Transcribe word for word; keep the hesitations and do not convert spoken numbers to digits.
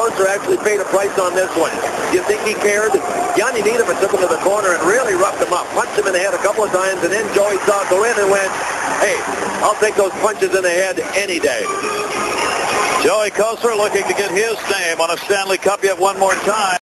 Kostler actually paid a price on this one. Do you think he cared? Yanni Niederman took him to the corner and really roughed him up. Punched him in the head a couple of times, and then Joey saw it go in and went, hey, I'll take those punches in the head any day. Joey Kostler looking to get his name on a Stanley Cup yet one more time.